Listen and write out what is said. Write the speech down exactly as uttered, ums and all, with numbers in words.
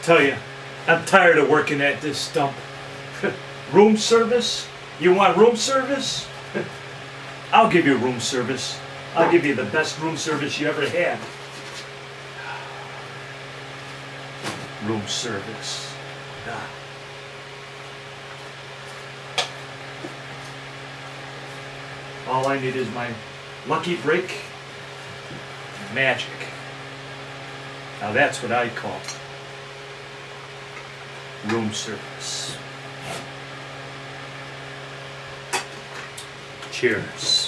tell you, I'm tired of working at this stump. Room service? You want room service? I'll give you room service. I'll give you the best room service you ever had. Room service. Ah. All I need is my lucky break. Magic. Now that's what I call room service. Cheers.